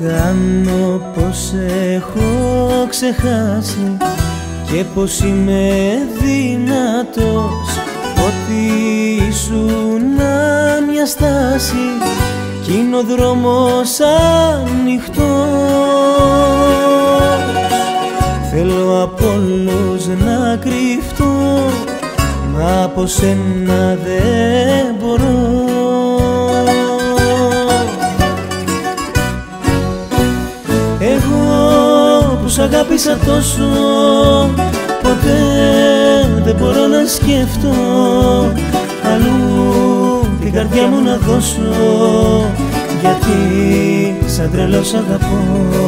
Κάνω πως έχω ξεχάσει και πως είμαι δυνατός, ότι ήσουν μια στάση κι είναι ο δρόμος ανοιχτός. Θέλω απ' όλους να κρυφτώ, μα από σένα δεν μπορώ. Εγώ που σ' αγάπησα τόσο, ποτέ δεν μπορώ να σκεφτώ αλλού την καρδιά μου να δώσω, γιατί σαν τρελός σ' αγαπώ.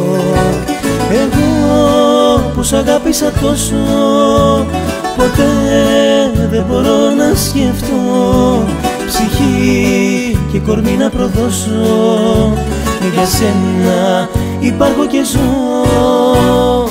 Εγώ που σ' αγάπησα τόσο, ποτέ δεν μπορώ να σκεφτώ ψυχή και κορμί να προδώσω, για σένα υπάρχω και ζω.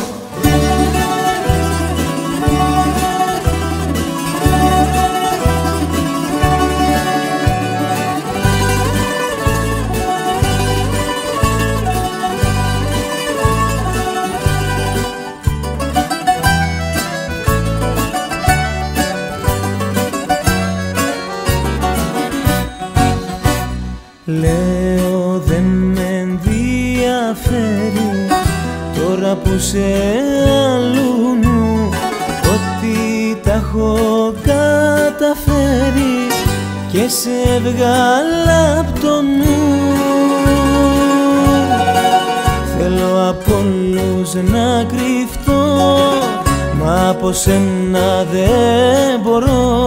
Λέω δεν με ενδιαφέρει τώρα που σε αλλούνου, ότι τα έχω καταφέρει και σε βγάλα απ' το νου. Θέλω απ' όλους να κρυφτώ, μα από σένα δεν μπορώ.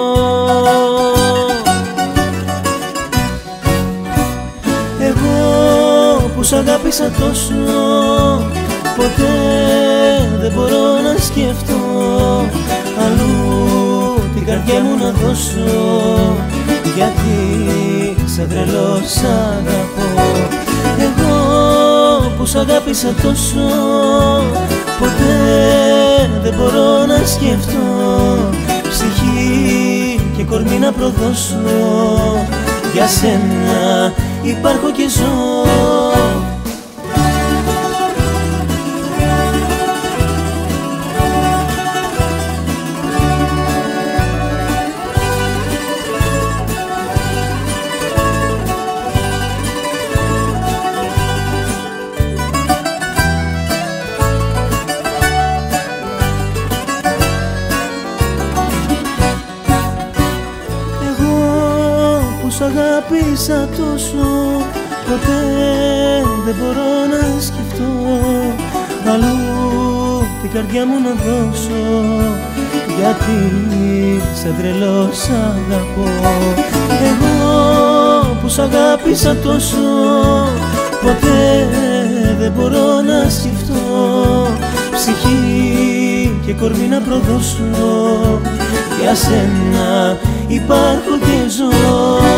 Που σ' αγάπησα τόσο, ποτέ δεν μπορώ να σκεφτώ αλλού την καρδιά μου να δώσω, γιατί σαν τρελός σ' αγαπώ. Εγώ που σ' αγάπησα τόσο, ποτέ δεν μπορώ να σκεφτώ ψυχή και κορμί να προδώσω, για σένα υπάρχω και ζω. Σ' αγάπησα τόσο, ποτέ δεν μπορώ να σκεφτώ αλλού την καρδιά μου να δώσω, γιατί σαν τρελός σ' αγαπώ. Εγώ που σ' αγάπησα τόσο, ποτέ δεν μπορώ να σκεφτώ ψυχή και κορμί να προδώσω, για σένα υπάρχω και ζω.